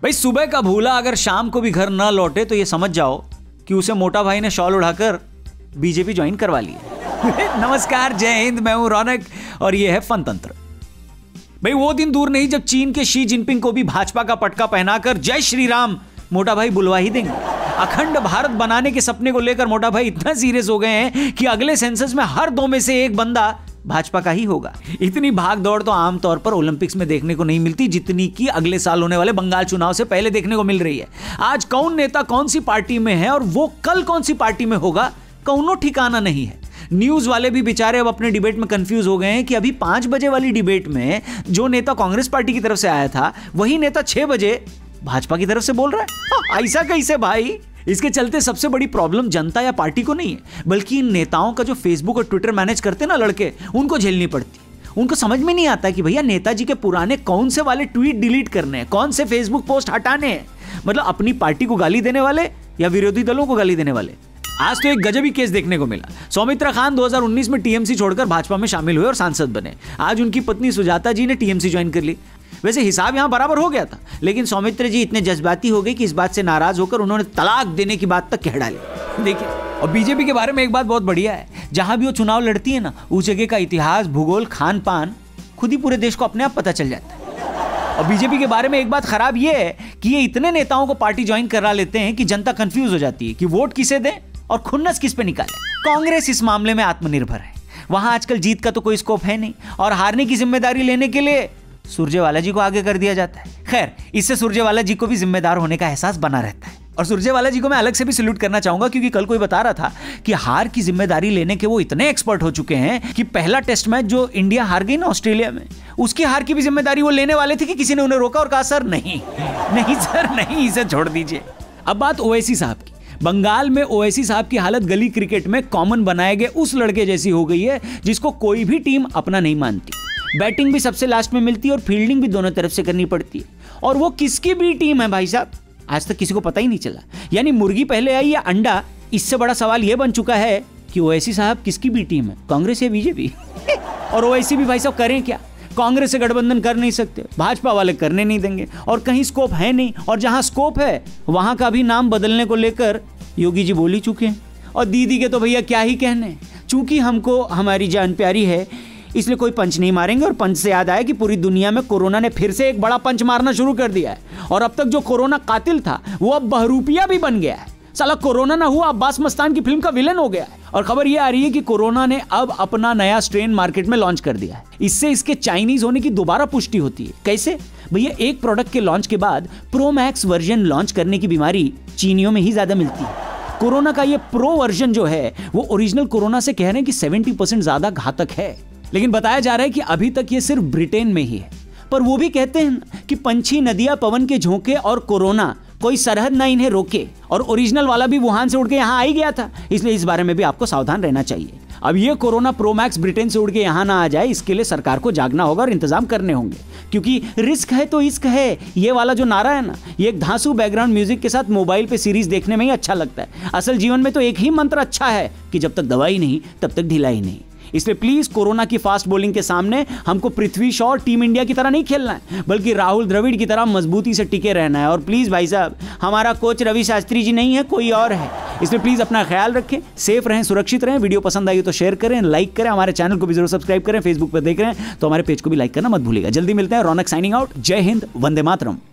भाई सुबह का भूला अगर शाम को भी घर ना लौटे तो ये समझ जाओ कि उसे मोटा भाई ने शॉल उड़ाकर बीजेपी ज्वाइन करवा ली। नमस्कार, जय हिंद, मैं हूं रौनक और ये है फन तंत्र। भाई वो दिन दूर नहीं जब चीन के शी जिनपिंग को भी भाजपा का पटका पहनाकर जय श्री राम मोटा भाई बुलवा ही देंगे। अखंड भारत बनाने के सपने को लेकर मोटा भाई इतना सीरियस हो गए हैं कि अगले सेंसस में हर 2 में से 1 बंदा भाजपा का ही होगा। इतनी भाग दौड़ तो आमतौर पर ओलंपिक्स में देखने को नहीं मिलती जितनी कि अगले साल होने वाले बंगाल चुनाव से पहले देखने को मिल रही है। आज कौन नेता कौन सी पार्टी में है और वो कल कौन सी पार्टी में होगा, कौनो ठिकाना नहीं है। न्यूज वाले भी बेचारे अब अपने डिबेट में कंफ्यूज हो गए हैं कि अभी 5 बजे वाली डिबेट में जो नेता कांग्रेस पार्टी की तरफ से आया था वही नेता 6 बजे भाजपा की तरफ से बोल रहा है। ऐसा कैसे भाई? इसके चलते सबसे बड़ी प्रॉब्लम जनता या पार्टी को नहीं है बल्कि इन नेताओं का जो फेसबुक और ट्विटर मैनेज करते ना लड़के, उनको झेलनी पड़ती है। उनको समझ में नहीं आता कि भैया नेताजी के पुराने कौन से वाले ट्वीट डिलीट करने हैं, कौन से फेसबुक पोस्ट हटाने हैं। मतलब अपनी पार्टी को गाली देने वाले या विरोधी दलों को गाली देने वाले। आज तो एक गजबी केस देखने को मिला। सौमित्रा खान 2019 में टीएमसी छोड़कर भाजपा में शामिल हुए और सांसद बने। आज उनकी पत्नी सुजाता जी ने टीएमसी ज्वाइन कर ली। वैसे हिसाब यहां बराबर हो गया था, लेकिन सौमित्र जी इतने जज्बाती हो गए कि इस बात से नाराज होकर उन्होंने तलाक देने की बात तक कह डाली। देखिए, और बीजेपी के बारे में एक बात बहुत बढ़िया है, जहां भी वो चुनाव लड़ती है ना, उस जगह का इतिहास, भूगोल, खान पान खुद ही पूरे देश को अपने आप पता चल जाता है। और बीजेपी के बारे में एक बात खराब ये है कि ये इतने नेताओं को पार्टी ज्वाइन करा लेते हैं कि जनता कंफ्यूज हो जाती है कि वोट किसे दें और खुन्नस किस पे निकाले। कांग्रेस इस मामले में आत्मनिर्भर है। वहां आजकल जीत का तो कोई स्कोप है नहीं और हारने की जिम्मेदारी लेने के लिए सुरजेवाला जी को आगे कर दिया जाता है। खैर, इससे सुरजेवाला जी को भी जिम्मेदार होने का एहसास बना रहता है। और सुरजेवाला जी को मैं अलग से भी सैल्यूट करना चाहूंगा क्योंकि कल कोई बता रहा था कि हार की जिम्मेदारी लेने के वो इतने एक्सपर्ट हो चुके हैं कि पहला टेस्ट मैच जो इंडिया हार गई ना ऑस्ट्रेलिया में, उसकी हार की भी जिम्मेदारी वो लेने वाले थे कि किसी ने उन्हें रोका और कहा सर नहीं सर नहीं, इसे छोड़ दीजिए। अब बात ओवैसी साहब की। बंगाल में ओवैसी साहब की हालत गली क्रिकेट में कॉमन बनाए गए उस लड़के जैसी हो गई है जिसको कोई भी टीम अपना नहीं मानती। बैटिंग भी सबसे लास्ट में मिलती है और फील्डिंग भी दोनों तरफ से करनी पड़ती है। और वो किसकी भी टीम है भाई साहब, आज तक किसी को पता ही नहीं चला। यानी मुर्गी पहले आई या अंडा, इससे बड़ा सवाल यह बन चुका है कि ओवैसी साहब किसकी भी टीम है, कांग्रेस या बीजेपी। और ओवैसी भी भाई साहब करें क्या? कांग्रेस से गठबंधन कर नहीं सकते, भाजपा वाले करने नहीं देंगे और कहीं स्कोप है नहीं। और जहां स्कोप है वहां का भी नाम बदलने को लेकर योगी जी बोल ही चुके हैं। और दीदी के तो भैया क्या ही कहने, चूंकि हमको हमारी जान प्यारी है इसलिए कोई पंच नहीं मारेंगे। और पंच से याद आया कि पूरी दुनिया में कोरोना ने फिर से एक बड़ा पंच मारना शुरू कर दिया है और अब तक जो कोरोना कातिल था वो अब बहरूपिया भी बन गया है। साला कोरोना ना हुआ अब्बास मस्तान की फिल्म का विलन हो गया है। और खबर ये आ रही है कि कोरोना ने अब अपना नया स्ट्रेन मार्केट में लॉन्च कर दिया है। इससे इसके चाइनीज होने की दोबारा पुष्टि होती है। कैसे भैया? एक प्रोडक्ट के लॉन्च के बाद प्रो मैक्स वर्जन लॉन्च करने की बीमारी चीनियों में ही ज्यादा मिलती है। कोरोना का ये प्रो वर्जन जो है वो ओरिजिनल कोरोना से कह रहे हैं कि 70% ज्यादा घातक है। लेकिन बताया जा रहा है कि अभी तक ये सिर्फ ब्रिटेन में ही है। पर वो भी कहते हैं कि पंछी, नदियां, पवन के झोंके और कोरोना कोई सरहद ना इन्हें रोके। और ओरिजिनल वाला भी वुहान से उड़ के यहाँ आ ही गया था, इसलिए इस बारे में भी आपको सावधान रहना चाहिए। अब ये कोरोना प्रो मैक्स ब्रिटेन से उड़ के यहाँ ना आ जाए, इसके लिए सरकार को जागना होगा और इंतजाम करने होंगे। क्योंकि रिस्क है तो इश्क है, ये वाला जो नारा है ना, ये एक धांसू बैकग्राउंड म्यूजिक के साथ मोबाइल पे सीरीज देखने में ही अच्छा लगता है। असल जीवन में तो एक ही मंत्र अच्छा है कि जब तक दवाई नहीं तब तक ढिलाई नहीं। इसलिए प्लीज कोरोना की फास्ट बॉलिंग के सामने हमको पृथ्वी शॉ और टीम इंडिया की तरह नहीं खेलना है, बल्कि राहुल द्रविड़ की तरह मजबूती से टिके रहना है। और प्लीज भाई साहब, हमारा कोच रवि शास्त्री जी नहीं है, कोई और है। इसलिए प्लीज अपना ख्याल रखें, सेफ रहें, सुरक्षित रहें। वीडियो पसंद आई तो शेयर करें, लाइक करें, हमारे चैनल को भी जरूर सब्सक्राइब करें। फेसबुक पर देख रहे हैं तो हमारे पेज को भी लाइक करना मत भूलिएगा। जल्दी मिलते हैं। Raunak signing out. जय हिंद, वंदे मातरम।